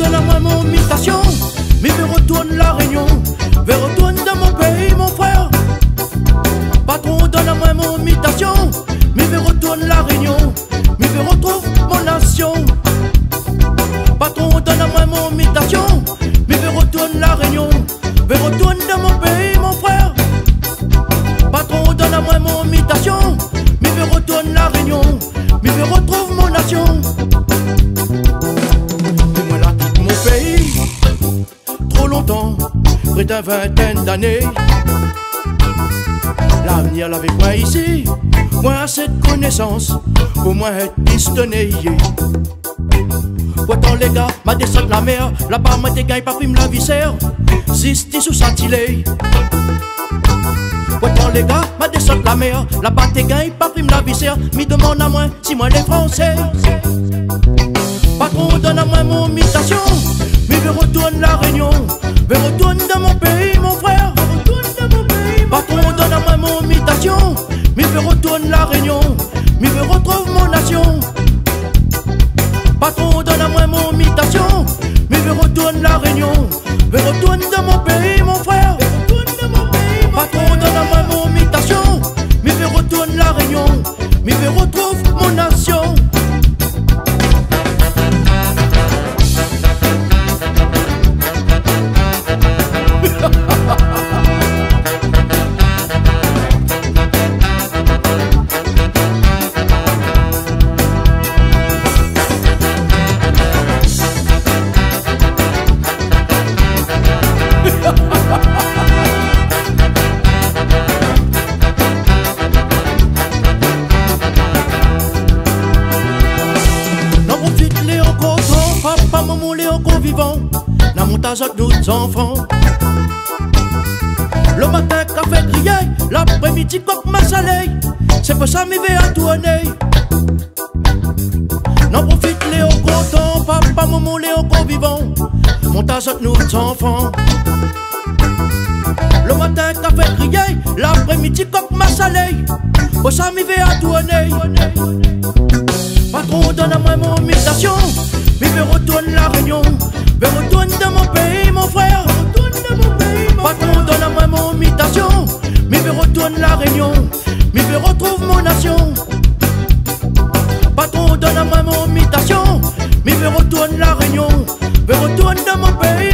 donne-moi mon mutation, mais je retourne la Réunion, je retourne dans mon pays, mon frère. Patron, donne-moi mon mutation, mais je retourne la Réunion, mais je retrouve mon nation. Patron, donne-moi mon mutation, mais je retourne la Réunion, je retourne dans mon pays, mon frère. Patron, donne-moi mon mutation, mais je retourne la Réunion, mais je retrouve mon nation. Et moi là quitte mon pays, trop longtemps, près d'une vingtaine d'années. L'avenir l'avait moi ici, moi à cette connaissance, pour moi être pistonné. Pourtant les gars, ma descente la mer, là-bas moi t'es gagné pas prime la viscère, 6 sous centilé. Pourtant les gars, ma descente la mer, là-bas t'es gagné pas prime la viscère, mi demande à moi si moi les Français. Patron, donne à moi mon mutation, mais je retourne la Réunion, je retourne dans mon pays, mon frère. Patron, donne à moi mon mutation, mais je retourne la Réunion, mais je retrouve mon nation. Patron, donne à moi mon mutation, mais je retourne la Réunion, je retourne dans mon pays, mon frère. Patron, donne à moi mon mutation, mais je retourne la Réunion, mais je retrouve mon nation. Papa, maman, les encore vivants, la montage de nos enfants. Le matin, café crié, l'après-midi, coq ma soleil. C'est pour ça que je vais à tourner. N'en profite, les encore contents, papa, maman, les encore vivants, montage de nos enfants. Le matin, café crié, l'après-midi, coq ma soleil. Pour ça que je vais à tourner. Patron, donne à moi mon mutation, mais je retourne la Réunion, je retourne dans mon pays, mon frère. Patron, donne à moi mon mutation, mais je retourne la Réunion, mais je retrouve mon nation. Patron, donne à moi mon mutation, mais je retourne la Réunion, je retourne dans mon pays.